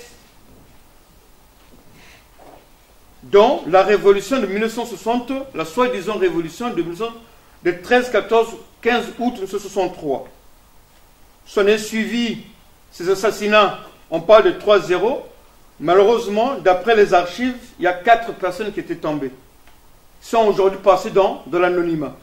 dont la révolution de mille neuf cent soixante, la soi-disant révolution de, de treize, quatorze, quinze août mille neuf cent soixante-trois. S'en est suivi ces assassinats, on parle de trois zéro. Malheureusement, d'après les archives, il y a quatre personnes qui étaient tombées, qui sont aujourd'hui passées dans, dans l'anonymat.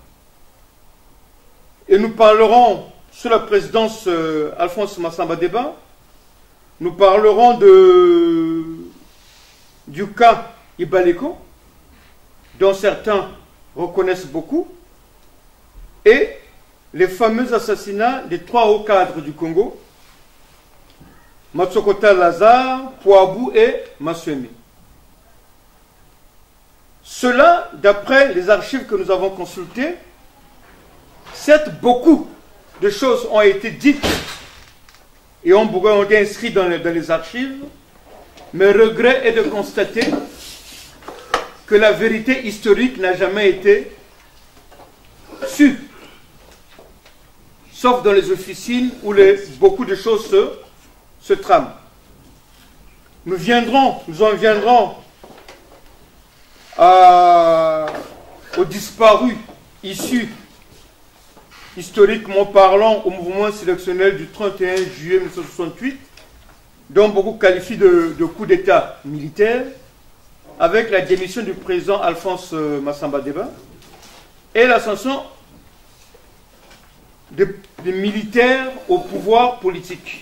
Et nous parlerons, sous la présidence euh, Alphonse Massamba Deba, nous parlerons de, du cas Ibaleko, dont certains reconnaissent beaucoup, et les fameux assassinats des trois hauts cadres du Congo, Matsokota Lazare, Pouabou et Massuemi. Cela, d'après les archives que nous avons consultées, certes, beaucoup de choses ont été dites et ont, ont été inscrites dans les, dans les archives, mais regret est de constater que la vérité historique n'a jamais été sue, sauf dans les officines où les, beaucoup de choses se, se trament. Nous viendrons, nous en viendrons à, aux disparus issus, historiquement parlant, au mouvement insurrectionnel du trente et un juillet mille neuf cent soixante-huit, dont beaucoup qualifient de, de coup d'État militaire, avec la démission du président Alphonse Massamba Deba et l'ascension des, des militaires au pouvoir politique.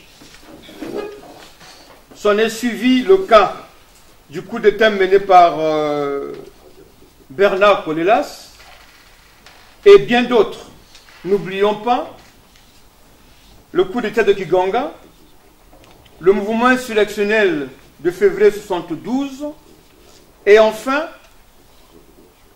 S'en est suivi le cas du coup d'État mené par euh, Bernard Colelas et bien d'autres. N'oublions pas le coup d'État de Kiganga, le mouvement insurrectionnel de février soixante-douze, et enfin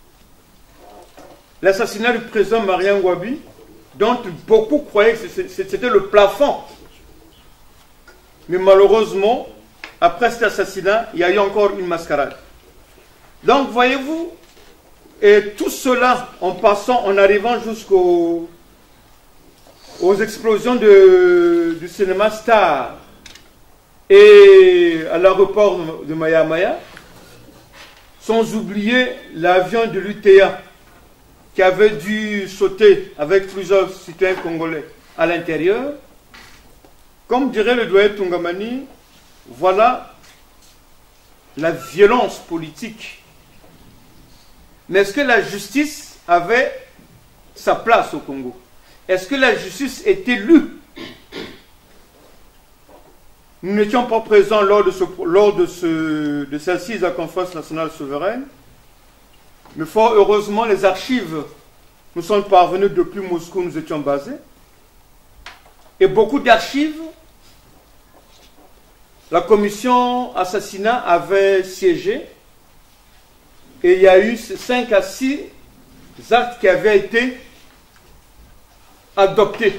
l'assassinat du président Marien Ngouabi, dont beaucoup croyaient que c'était le plafond. Mais malheureusement, après cet assassinat, il y a eu encore une mascarade. Donc, voyez-vous, et tout cela en passant, en arrivant jusqu'aux aux explosions de, du cinéma Star et à l'aéroport de Maya Maya, sans oublier l'avion de l'U T A qui avait dû sauter avec plusieurs citoyens congolais à l'intérieur. Comme dirait le doyen Tungamani, voilà la violence politique. Mais est-ce que la justice avait sa place au Congo? Est-ce que la justice était lue? Nous n'étions pas présents lors de, ce, lors de, ce, de cette assise à la conférence nationale souveraine, mais fort heureusement, les archives nous sont parvenues depuis Moscou où nous étions basés. Et beaucoup d'archives, la commission assassinat avait siégé, et il y a eu cinq à six actes qui avaient été adoptés,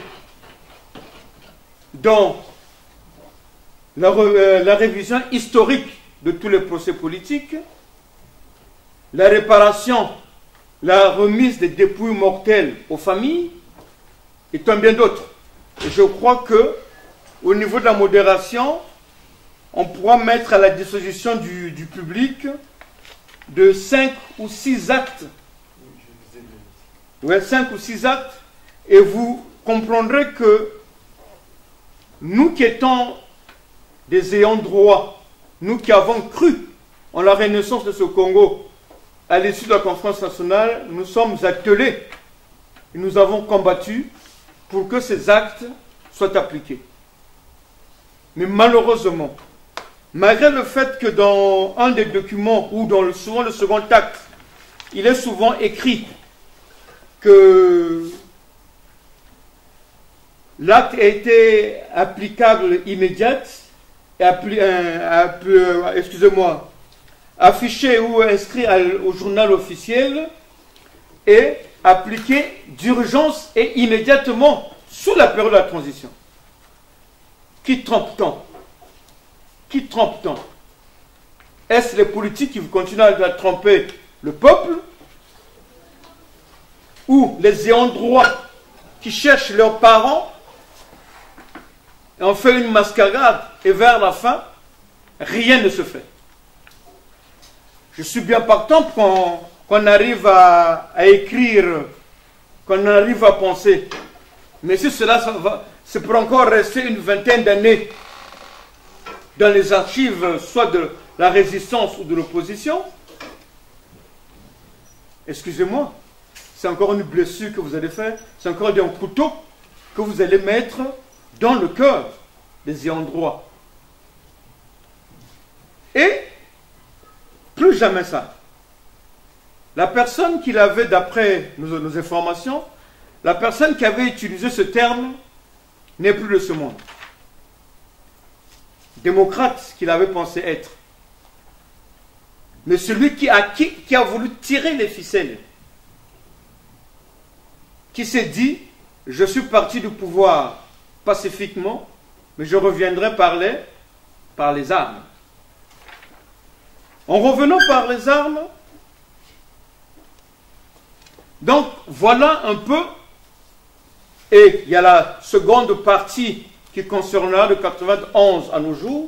dont la, euh, la révision historique de tous les procès politiques, la réparation, la remise des dépouilles mortelles aux familles, et tant bien d'autres. Et je crois que, au niveau de la modération, on pourra mettre à la disposition du, du public de cinq ou six actes. Ouais, cinq ou six actes, et vous comprendrez que nous qui étions des ayants droit, nous qui avons cru en la renaissance de ce Congo, à l'issue de la conférence nationale, nous sommes attelés et nous avons combattu pour que ces actes soient appliqués. Mais malheureusement, malgré le fait que dans un des documents, ou dans le, souvent le second acte, il est souvent écrit que l'acte a été applicable immédiat, et appli, euh, excusez-moi, affiché ou inscrit au journal officiel et appliqué d'urgence et immédiatement sous la période de la transition. Qui trompe-t-on? Qui trompe-t-on? Est-ce les politiques qui continuent à tromper le peuple, ou les ayants droit qui cherchent leurs parents et on fait une mascarade et vers la fin, rien ne se fait? Je suis bien partant qu'on qu'on arrive à, à écrire, qu'on arrive à penser. Mais si cela, ça va, c'est pour encore rester une vingtaine d'années dans les archives, soit de la résistance ou de l'opposition. Excusez-moi, c'est encore une blessure que vous allez faire, c'est encore un couteau que vous allez mettre dans le cœur des ayants droit. Et plus jamais ça. La personne qui l'avait, d'après nos, nos informations, la personne qui avait utilisé ce terme n'est plus de ce monde. Démocrate qu'il avait pensé être. Mais celui qui a, qui, qui a voulu tirer les ficelles, qui s'est dit, je suis parti du pouvoir pacifiquement, mais je reviendrai par les, par les armes. En revenant par les armes, donc voilà un peu, et il y a la seconde partie qui concernera de quatre-vingt-onze à nos jours.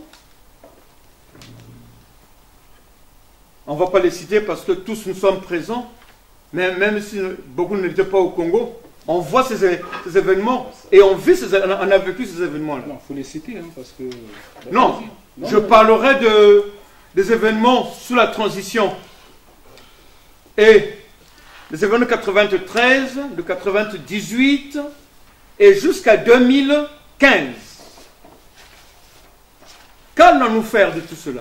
On ne va pas les citer parce que tous nous sommes présents, mais même si beaucoup n'étaient pas au Congo, on voit ces, ces événements et on vit ces, on a vécu ces événements-là. Non, il faut les citer, hein, parce que... Non, non, je non, parlerai de, des événements sous la transition et des événements de quatre-vingt-treize, de quatre-vingt-dix-huit et jusqu'à deux mille quinze. Qu'allons-nous faire de tout cela?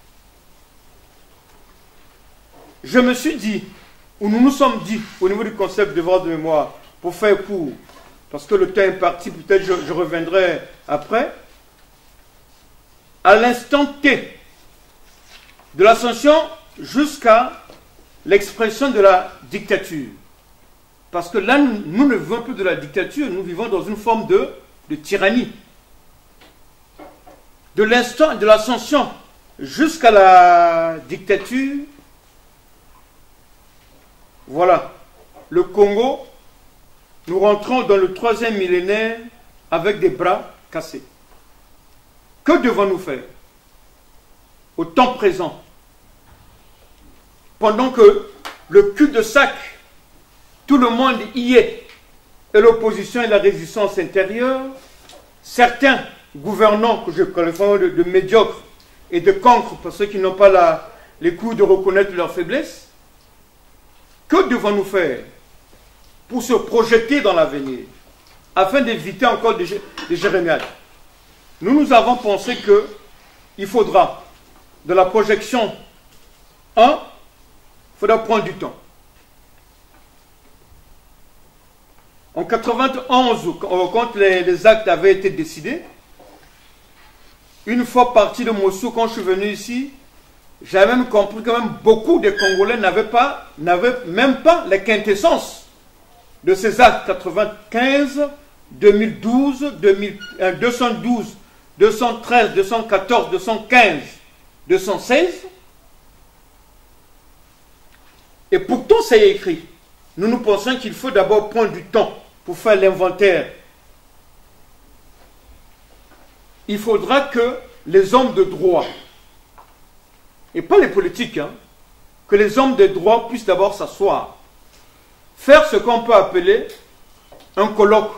Je me suis dit, ou nous nous sommes dit, au niveau du concept de devoir de mémoire, pour faire court, parce que le temps est parti, peut-être je, je reviendrai après, à l'instant T, de l'ascension jusqu'à l'expression de la dictature, Parce que là, nous, nous ne vivons plus de la dictature, nous vivons dans une forme de, de tyrannie. De l'instant de l'ascension jusqu'à la dictature, voilà, le Congo, nous rentrons dans le troisième millénaire avec des bras cassés. Que devons-nous faire au temps présent, pendant que le cul-de-sac, tout le monde y est, et l'opposition et la résistance intérieure, certains gouvernants que je qualifie de, de médiocres et de cancres, pour ceux qui n'ont pas la, les coups de reconnaître leurs faiblesses, que devons-nous faire pour se projeter dans l'avenir, afin d'éviter encore des, des jérémiades? Nous, nous avons pensé qu'il faudra, de la projection un, il faudra prendre du temps. En quatre-vingt-onze, quand les, les actes avaient été décidés, une fois parti de Mossoul, quand je suis venu ici, j'avais même compris que même beaucoup de Congolais n'avaient pas, n'avaient même pas la quintessence de ces actes quatre-vingt-quinze, deux mille douze, deux mille, euh, deux cent douze, deux cent treize, deux cent quatorze, deux cent quinze, deux cent seize. Et pourtant, c'est écrit. Nous nous pensons qu'il faut d'abord prendre du temps pour faire l'inventaire. Il faudra que les hommes de droit, et pas les politiques, hein, que les hommes de droit puissent d'abord s'asseoir, faire ce qu'on peut appeler un colloque,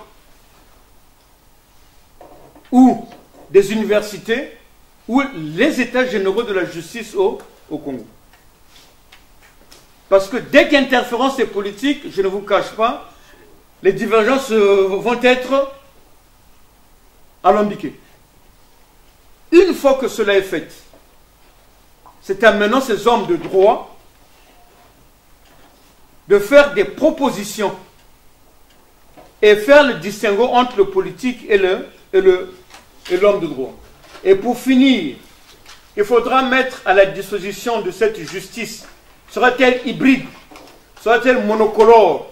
ou des universités, ou les états généraux de la justice au, au Congo. Parce que dès qu'il y a interférence des politiques, je ne vous cache pas, les divergences vont être alambiquées. Une fois que cela est fait, c'est à maintenant ces hommes de droit de faire des propositions et faire le distinguo entre le politique et le, et le, et l'homme de droit. Et pour finir, il faudra mettre à la disposition de cette justice, sera-t-elle hybride, sera-t-elle monocolore,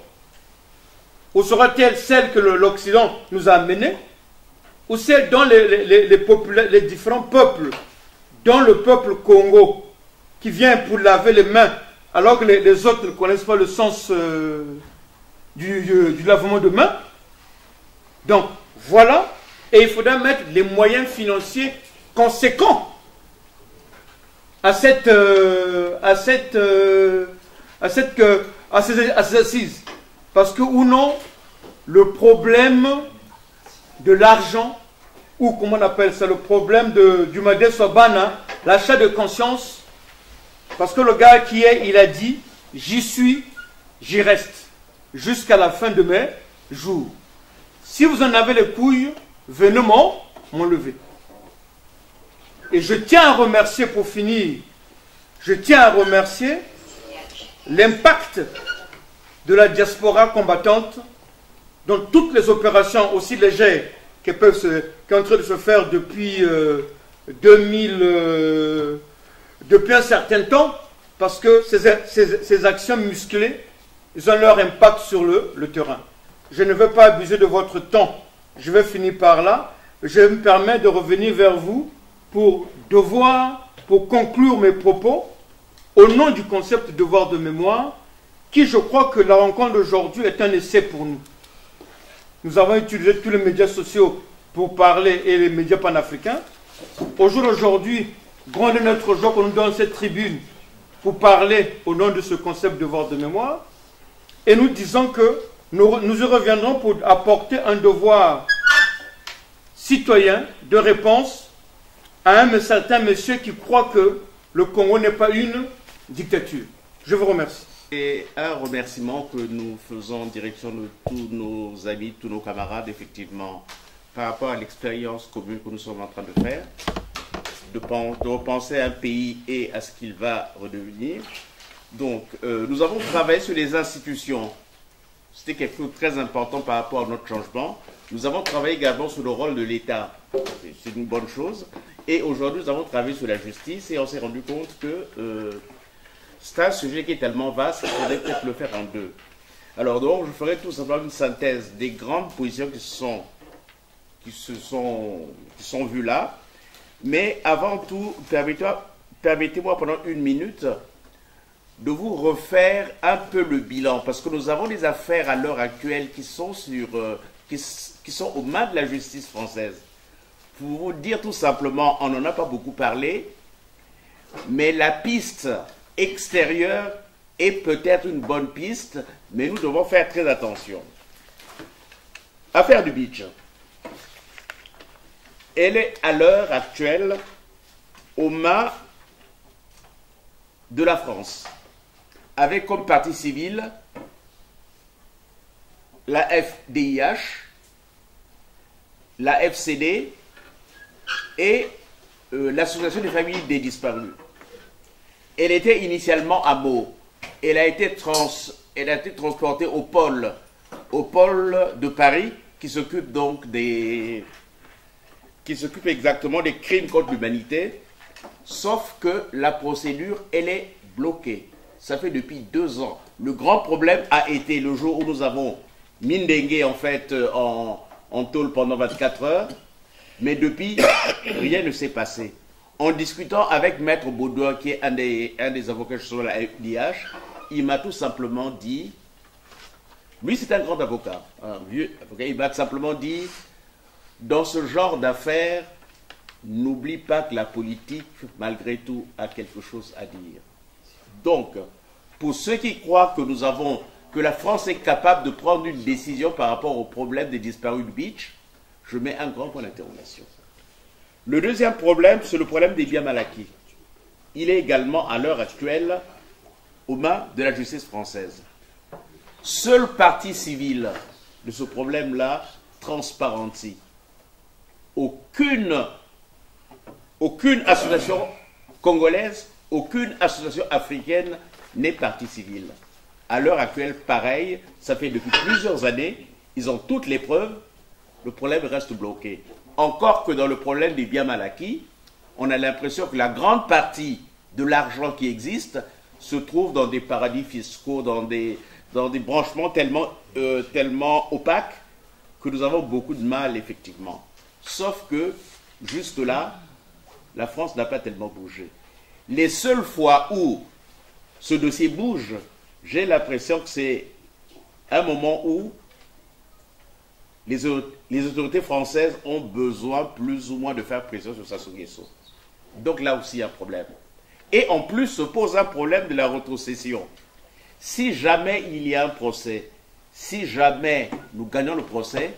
ou sera-t-elle celle que l'Occident nous a amenée, ou celle dont les, les, les, les, les différents peuples, dont le peuple Congo, qui vient pour laver les mains, alors que les, les autres ne connaissent pas le sens euh, du, du, du lavement de mains. Donc, voilà, et il faudra mettre les moyens financiers conséquents à cette, euh, à cette, euh, à cette, euh, à ces, à ces assises. Parce que, ou non, le problème de l'argent, ou comment on appelle ça, le problème de, du Madé Sobana, l'achat de conscience, parce que le gars qui est, il a dit, j'y suis, j'y reste, jusqu'à la fin de mes jours. Si vous en avez les couilles, venez m'enlever. Et je tiens à remercier, pour finir, je tiens à remercier l'impact de la diaspora combattante dans toutes les opérations aussi légères qui peuvent se, qui sont en train de se faire depuis euh, deux mille, euh, depuis un certain temps, parce que ces, ces, ces actions musclées, ils ont leur impact sur le, le terrain. Je ne veux pas abuser de votre temps, je vais finir par là. Je me permets de revenir vers vous pour devoir, pour conclure mes propos, au nom du concept de devoir de mémoire, qui, je crois que la rencontre d'aujourd'hui est un essai pour nous. Nous avons utilisé tous les médias sociaux pour parler, et les médias panafricains. Au jour d'aujourd'hui, grande est notre joie qu'on nous donne cette tribune pour parler au nom de ce concept de devoir de mémoire. Et nous disons que nous, nous y reviendrons pour apporter un devoir citoyen de réponse à un certain monsieur qui croit que le Congo n'est pas une dictature. Je vous remercie. Et un remerciement que nous faisons en direction de tous nos amis, tous nos camarades, effectivement, par rapport à l'expérience commune que nous sommes en train de faire, de, de repenser à un pays et à ce qu'il va redevenir. Donc, euh, nous avons travaillé sur les institutions. C'était quelque chose de très important par rapport à notre changement. Nous avons travaillé également sur le rôle de l'État. C'est une bonne chose. Et aujourd'hui, nous avons travaillé sur la justice et on s'est rendu compte que euh, c'est un sujet qui est tellement vaste qu'il faudrait peut-être le faire en deux. Alors donc, je ferai tout simplement une synthèse des grandes positions qui sont, qui se sont, qui sont vues là. Mais avant tout, permettez-moi permettez-moi pendant une minute de vous refaire un peu le bilan, parce que nous avons des affaires à l'heure actuelle qui sont, sur, euh, qui, qui sont aux mains de la justice française. Pour vous dire tout simplement, on n'en a pas beaucoup parlé, mais la piste extérieure est peut-être une bonne piste, mais nous devons faire très attention. Affaire du Beach. Elle est à l'heure actuelle aux mains de la France, avec comme partie civile la F D I H, la F C D et euh, l'Association des familles des disparus. Elle était initialement à Meaux. Elle a été, trans, elle a été transportée au pôle, au pôle de Paris, qui s'occupe donc des, qui s'occupe exactement des crimes contre l'humanité, sauf que la procédure, elle est bloquée. Ça fait depuis deux ans. Le grand problème a été le jour où nous avons Mindengue en fait en, en tôle pendant vingt-quatre heures, mais depuis, rien ne s'est passé. En discutant avec Maître Baudouin, qui est un des, un des avocats sur la F D I H, il m'a tout simplement dit, lui c'est un grand avocat, un vieux avocat, il m'a simplement dit, dans ce genre d'affaires, n'oublie pas que la politique, malgré tout, a quelque chose à dire. Donc, pour ceux qui croient que nous avons, que la France est capable de prendre une décision par rapport au problème des disparus du Beach, je mets un grand point d'interrogation. Le deuxième problème, c'est le problème des biens mal acquis. Il est également, à l'heure actuelle, aux mains de la justice française. Seule partie civile de ce problème-là, Transparency. Aucune, aucune association congolaise, aucune association africaine n'est partie civile. À l'heure actuelle, pareil, ça fait depuis plusieurs années, ils ont toutes les preuves, le problème reste bloqué. Encore que dans le problème des biens mal acquis, on a l'impression que la grande partie de l'argent qui existe se trouve dans des paradis fiscaux, dans des, dans des branchements tellement, euh, tellement opaques que nous avons beaucoup de mal, effectivement. Sauf que, juste là, la France n'a pas tellement bougé. Les seules fois où ce dossier bouge, j'ai l'impression que c'est un moment où les, les autorités françaises ont besoin plus ou moins de faire pression sur Sassou Nguesso. Donc là aussi, il y a un problème. Et en plus, se pose un problème de la rétrocession. Si jamais il y a un procès, si jamais nous gagnons le procès,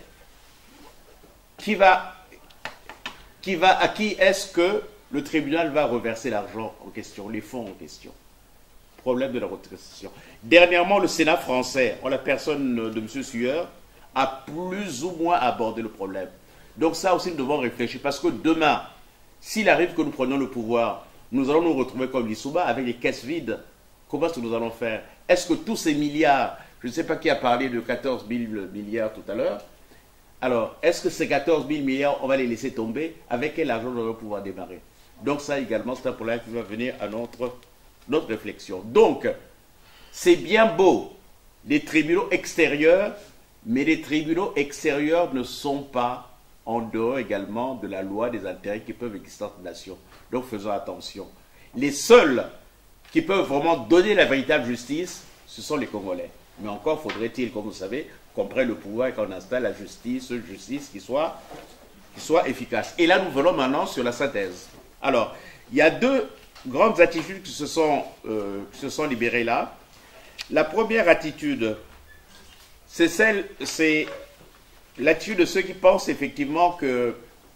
qui va, qui va, à qui est-ce que le tribunal va reverser l'argent en question, les fonds en question? Problème de la rétrocession. Dernièrement, le Sénat français, en la personne de M. Sueur, a plus ou moins abordé le problème. Donc ça aussi, nous devons réfléchir, parce que demain, s'il arrive que nous prenions le pouvoir, nous allons nous retrouver comme l'Issouba, avec les caisses vides. Comment est-ce que nous allons faire? Est-ce que tous ces milliards, je ne sais pas qui a parlé de quatorze mille milliards tout à l'heure, alors, est-ce que ces quatorze mille milliards, on va les laisser tomber? Avec quel argent nous allons pouvoir démarrer? Donc ça également, c'est un problème qui va venir à notre, notre réflexion. Donc, c'est bien beau, les tribunaux extérieurs, mais les tribunaux extérieurs ne sont pas en dehors également de la loi des intérêts qui peuvent exister entre nations. Donc faisons attention. Les seuls qui peuvent vraiment donner la véritable justice, ce sont les Congolais. Mais encore faudrait-il, comme vous savez, qu'on prenne le pouvoir et qu'on installe la justice, une justice qui soit, qui soit efficace. Et là, nous venons maintenant sur la synthèse. Alors, il y a deux grandes attitudes qui se sont, euh, qui se sont libérées là. La première attitude, c'est celle, c'est l'attitude de ceux qui pensent effectivement que,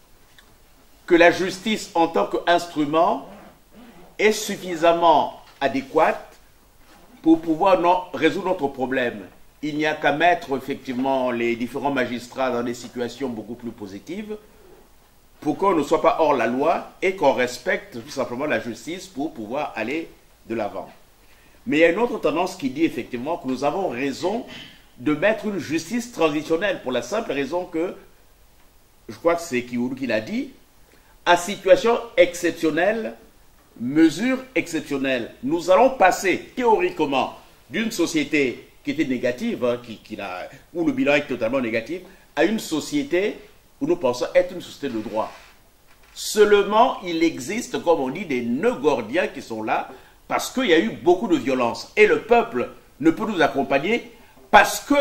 que la justice en tant qu'instrument est suffisamment adéquate pour pouvoir non, résoudre notre problème. Il n'y a qu'à mettre effectivement les différents magistrats dans des situations beaucoup plus positives pour qu'on ne soit pas hors la loi et qu'on respecte tout simplement la justice pour pouvoir aller de l'avant. Mais il y a une autre tendance qui dit effectivement que nous avons raison de mettre une justice transitionnelle pour la simple raison que, je crois que c'est Kiwoulou qui l'a dit, à situation exceptionnelle, mesure exceptionnelle. Nous allons passer théoriquement d'une société qui était négative, hein, qui, qui a, où le bilan est totalement négatif, à une société où nous pensons être une société de droit. Seulement, il existe, comme on dit, des nœuds gordiens qui sont là parce qu'il y a eu beaucoup de violence. Et le peuple ne peut nous accompagner parce que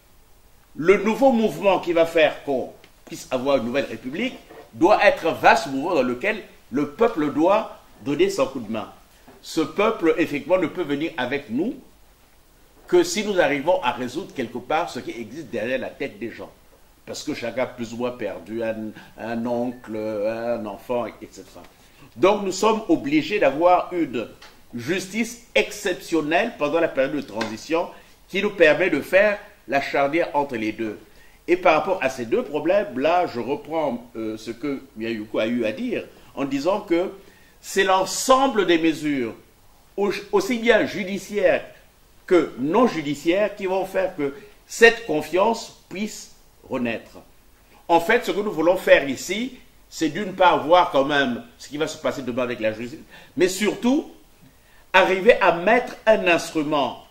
le nouveau mouvement qui va faire qu'on puisse avoir une nouvelle république doit être un vaste mouvement dans lequel le peuple doit donner son coup de main. Ce peuple, effectivement, ne peut venir avec nous que si nous arrivons à résoudre quelque part ce qui existe derrière la tête des gens. Parce que chacun a plus ou moins perdu un, un oncle, un enfant, et cetera. Donc nous sommes obligés d'avoir une justice exceptionnelle pendant la période de transition qui nous permet de faire la charnière entre les deux. Et par rapport à ces deux problèmes, là, je reprends euh, ce que Miyayuko a eu à dire en disant que c'est l'ensemble des mesures, aussi bien judiciaires que non judiciaires, qui vont faire que cette confiance puisse renaître. En fait, ce que nous voulons faire ici, c'est d'une part voir quand même ce qui va se passer demain avec la justice, mais surtout arriver à mettre un instrument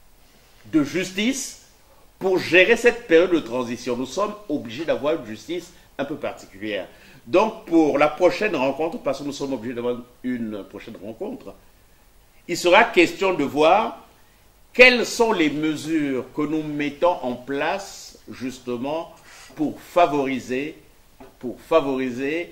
de justice pour gérer cette période de transition. Nous sommes obligés d'avoir une justice un peu particulière. Donc, pour la prochaine rencontre, parce que nous sommes obligés d'avoir une prochaine rencontre, il sera question de voir quelles sont les mesures que nous mettons en place justement pour favoriser, pour favoriser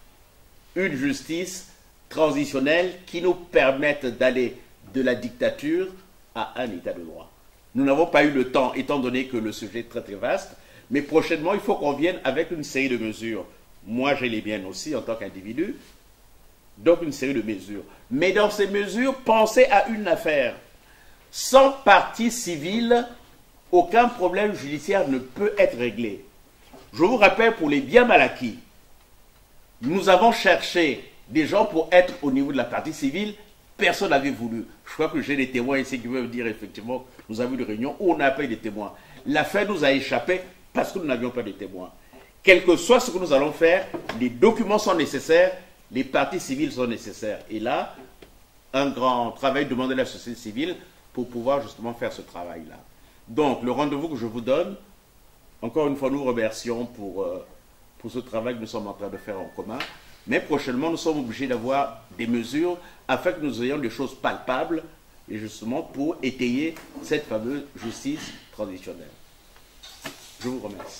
une justice transitionnelle qui nous permette d'aller de la dictature à un état de droit. Nous n'avons pas eu le temps, étant donné que le sujet est très très vaste, mais prochainement, il faut qu'on vienne avec une série de mesures. Moi, j'ai les miennes aussi en tant qu'individu, donc une série de mesures. Mais dans ces mesures, pensez à une affaire. Sans partie civile, aucun problème judiciaire ne peut être réglé. Je vous rappelle, pour les biens mal acquis, nous avons cherché des gens pour être au niveau de la partie civile, personne n'avait voulu. Je crois que j'ai des témoins ici qui peuvent dire effectivement, nous avons eu une réunion où on n'a pas eu des témoins. L'affaire nous a échappé parce que nous n'avions pas de témoins. Quel que soit ce que nous allons faire, les documents sont nécessaires, les parties civiles sont nécessaires. Et là, un grand travail demandé à la société civile pour pouvoir justement faire ce travail-là. Donc, le rendez-vous que je vous donne, encore une fois, nous remercions pour, euh, pour ce travail que nous sommes en train de faire en commun. Mais prochainement, nous sommes obligés d'avoir des mesures afin que nous ayons des choses palpables et justement pour étayer cette fameuse justice transitionnelle. Je vous remercie.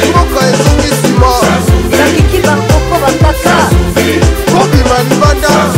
Nakiki bakoko bakaka Kobi manibanda